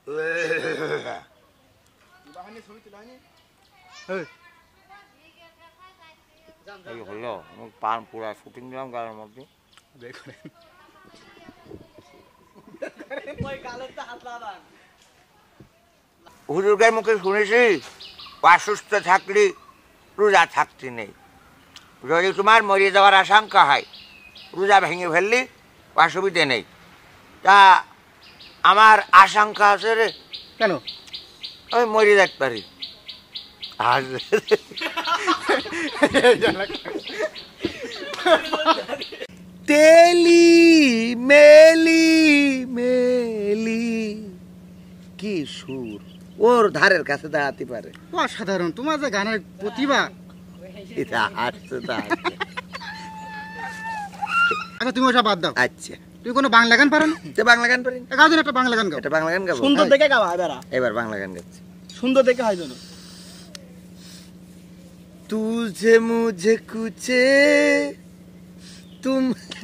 হলো পান পুরা শুটিং দিলাম গানের মধ্যে হুজুরদের মুখে শুনেছি অসুস্থ থাকলে রোজা থাকতে নেই, যদি তোমার মরে যাওয়ার আশঙ্কা হয় রোজা ভেঙে ফেললে অসুবিধে নেই। তা আমার আশঙ্কা আছে রে। কেন? আমি মরে যেতে পারি। আর তেলি মেলি মেলি কি সুর, ওর ধারের কাছে দাঁড়াতে পারে। অসাধারণ, তোমার যে গানের প্রতিভা। আচ্ছা তুমি ওসব বাদ দাও। আচ্ছা তুমি কোনো বাংলা গান পারো না? বাংলা গান পারি। গাও দিন একটা বাংলা গান গাও। একটা বাংলা গান গাবো। সুন্দর দেখে গাও। এবার বাংলা গান গাচ্ছি। সুন্দর দেখে হয় যেন। तुझे मुझे कुछे तुम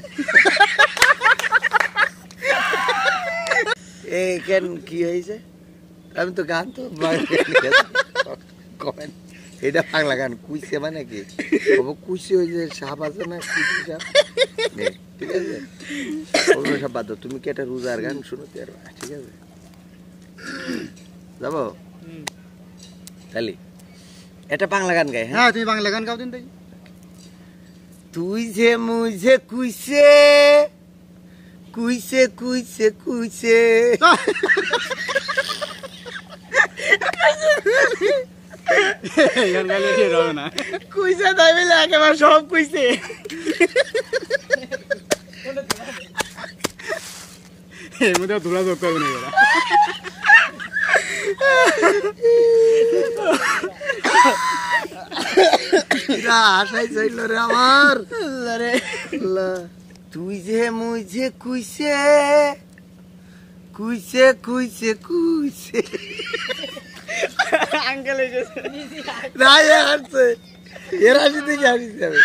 কেন কি হয়েছে? আমি তো গান তো এটা বাংলা গান। কুইছে মানে কি কুইছে ওই যে সাপ আছে না, কুইছে সাপ, ঠিক আছে ওগুলো সব বাদ দাও। তুমি কি একটা রোজার গান শুনতে পারবা? ঠিক আছে যাবো তাহলে এটা বাংলা গান গাই। হ্যাঁ তুমি বাংলা গান গাও দিন দেখি। তুই যে মুঝে কুইছে কুইছে কুইছে কুইছে গান গাইলে ঠিক হবে না। কুইছে তাই বলে একেবারে সব কুইছে। এর মধ্যে ধুলা যোগ করবে না এরা। আশাই চাইল রে আমার। তুই যে মুঝে কুইছে কুইছে কুইছে কুইছে আঙ্কেল এসেছে না আসছে এরা যদি জানিস যাবে।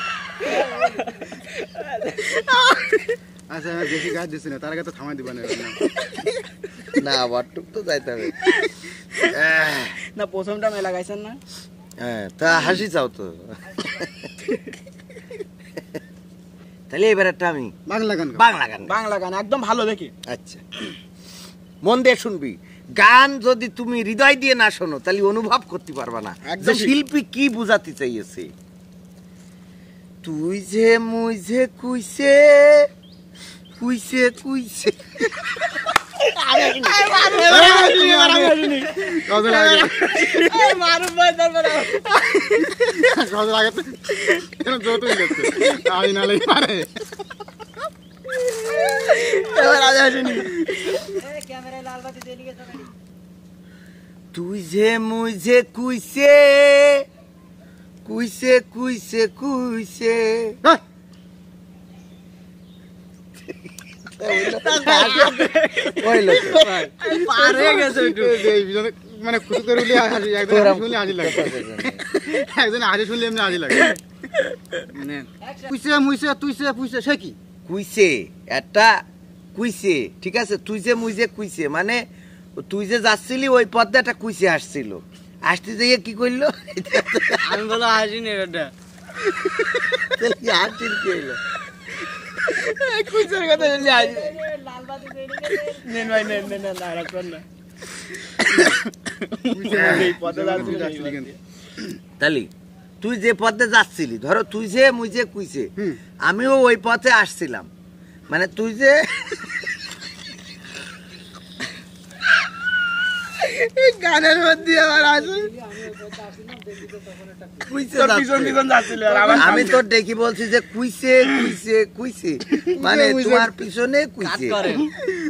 আচ্ছা আমি বেশি গাছ দিচ্ছি না, তার আগে তো থামাই দিবা না। না বটটুক তো যাইতে হবে না, প্রথমটা মেলা গাইছেন না। হ্যাঁ তা হাসি চাও তো। তাহলে এবার একটা আমি বাংলা গান বাংলা গান বাংলা গান একদম ভালো দেখি। আচ্ছা মন দিয়ে শুনবি। গান যদি তুমি হৃদয় দিয়ে না শোনো তাহলে অনুভব করতে পারবা না যে শিল্পী কি বুঝাতে চাইছে। তুই যে মুঝে কুইছে কুইছে কুইছে তুই যে মুঝে কুইছে কুইছে কুইছে কুইছে মানে খুশি করে উঠলে হাসি, একজন শুনলে হাসি লাগে, একজন হাসি শুনলে এমনি হাসি লাগে। কুইছে মুইছে তুইছে পুইছে সে কি? কুইছে একটা কুইছে, ঠিক আছে। তুই যে মুইছে কুইছে মানে তুই যে যাচ্ছিলি ওই পথে একটা কুইছে আসছিল, আসতে যাইয়ে কি করলো? আমি বলো হাসিনি এটা হাসির কি হইলো? কুইছের কথা বললি হাসি। নেন ভাই নেন নেন না রাখবেন না। তাহলে তুই যে পথে যাচ্ছিলি, ধরো তুই যে মুই যে কুইছে, আমিও ওই পথে আসছিলাম, মানে তুই যে গানের মধ্যে আবার আসে আমি তোর দেখি বলছি যে কুইছে কুইছে কুইছে মানে তোমার পিছনে কুইছে।